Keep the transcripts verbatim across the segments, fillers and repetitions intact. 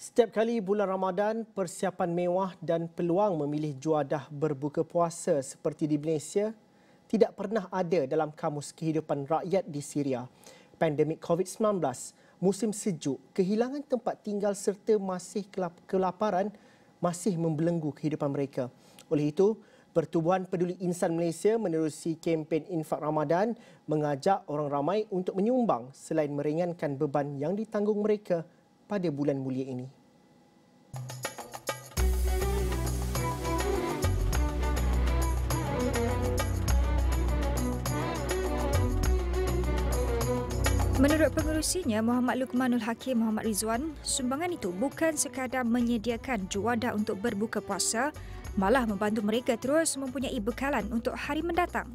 Setiap kali bulan Ramadan, persiapan mewah dan peluang memilih juadah berbuka puasa seperti di Malaysia tidak pernah ada dalam kamus kehidupan rakyat di Syria. Pandemik covid sembilan belas, musim sejuk, kehilangan tempat tinggal serta masih kelaparan masih membelenggu kehidupan mereka. Oleh itu, Pertubuhan Peduli Insan Malaysia menerusi kempen Infak Ramadan mengajak orang ramai untuk menyumbang selain meringankan beban yang ditanggung mereka pada bulan mulia ini. Menurut pengerusinya, Muhammad Luqmanul Hakim Muhammad Rizwan, sumbangan itu bukan sekadar menyediakan juadah untuk berbuka puasa, malah membantu mereka terus mempunyai bekalan untuk hari mendatang.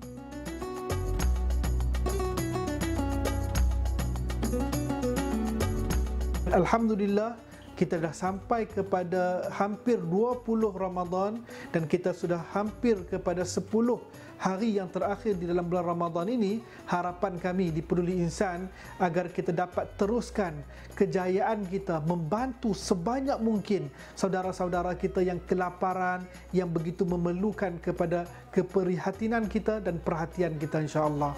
Alhamdulillah, kita dah sampai kepada hampir dua puluh Ramadan dan kita sudah hampir kepada sepuluh hari yang terakhir di dalam bulan Ramadan ini. Harapan kami di Peduli Insan agar kita dapat teruskan kejayaan kita membantu sebanyak mungkin saudara-saudara kita yang kelaparan, yang begitu memerlukan kepada keprihatinan kita dan perhatian kita, insya-Allah.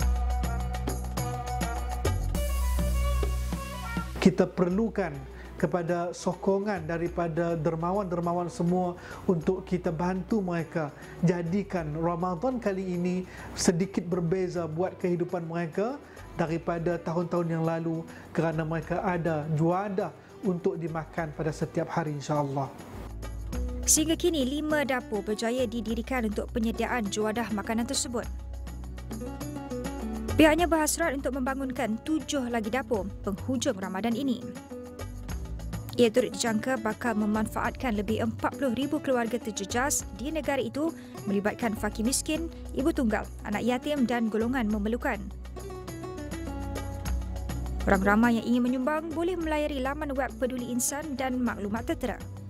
Kita perlukan kepada sokongan daripada dermawan-dermawan semua untuk kita bantu mereka. Jadikan Ramadan kali ini sedikit berbeza buat kehidupan mereka daripada tahun-tahun yang lalu kerana mereka ada juadah untuk dimakan pada setiap hari, insya-Allah. Sehingga kini, lima dapur berjaya didirikan untuk penyediaan juadah makanan tersebut. Pihaknya berhasrat untuk membangunkan tujuh lagi dapur penghujung Ramadan ini. Ia turut dijangka bakal memanfaatkan lebih empat puluh ribu keluarga terjejas di negara itu melibatkan fakir miskin, ibu tunggal, anak yatim dan golongan memerlukan. Orang ramai yang ingin menyumbang boleh melayari laman web Peduli Insan dan maklumat tertera.